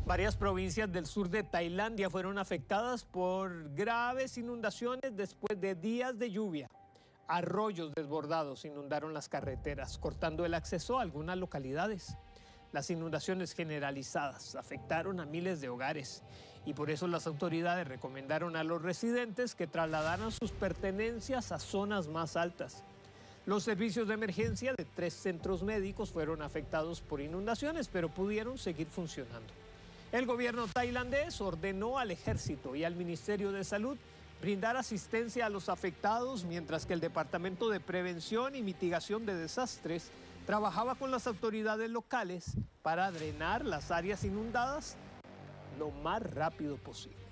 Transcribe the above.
Varias provincias del sur de Tailandia fueron afectadas por graves inundaciones después de días de lluvia. Arroyos desbordados inundaron las carreteras, cortando el acceso a algunas localidades. Las inundaciones generalizadas afectaron a miles de hogares y por eso las autoridades recomendaron a los residentes que trasladaran sus pertenencias a zonas más altas. Los servicios de emergencia de 3 centros médicos fueron afectados por inundaciones, pero pudieron seguir funcionando. El gobierno tailandés ordenó al ejército y al Ministerio de Salud brindar asistencia a los afectados, mientras que el Departamento de Prevención y Mitigación de Desastres trabajaba con las autoridades locales para drenar las áreas inundadas lo más rápido posible.